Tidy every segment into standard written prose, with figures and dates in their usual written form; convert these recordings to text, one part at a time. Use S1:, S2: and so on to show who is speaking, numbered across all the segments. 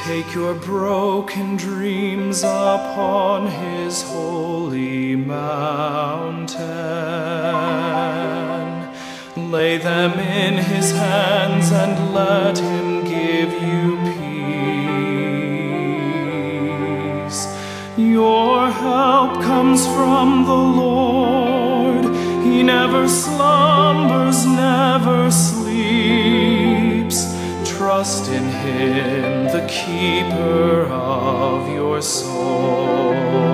S1: Take your broken dreams upon his holy mountain. Lay them in his hands and let him give you peace. Your help comes from the Lord. He never slumbers, never sleeps. Trust in him, the keeper of your soul.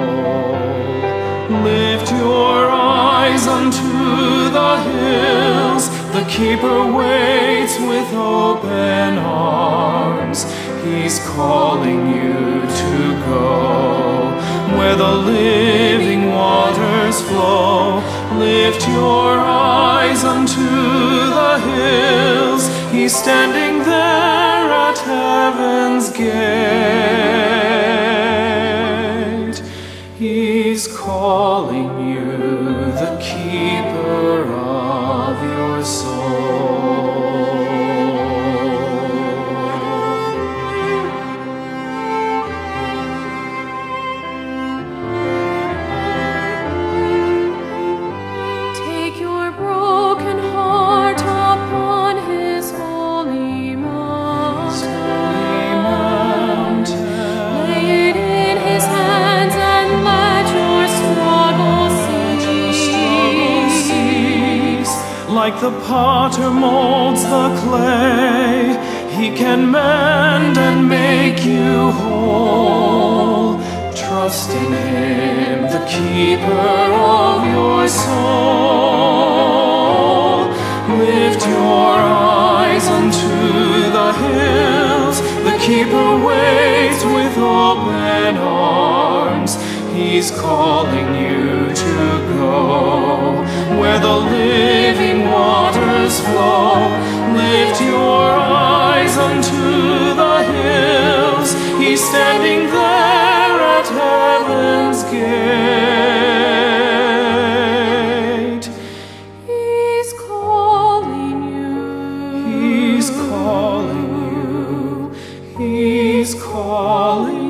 S1: Lift your eyes unto the hills. The keeper waits with open arms. He's calling you to go where the living waters flow. Lift your eyes unto the hills. He's standing there at heaven's gate. He's calling you, the keeper of your soul.
S2: Take your broken heart upon his holy mountain. Lay it in his hands and let your struggle cease.
S1: Like the potter molds the clay, he can mend and make you whole. Trust in him, the keeper of your soul. Lift your eyes unto the hills. The keeper waits with open arms. He's calling you to go where the living waters flow. Lift your eyes unto the hills. He's standing there at heaven's gate.
S2: He's calling you.
S1: He's calling you. He's calling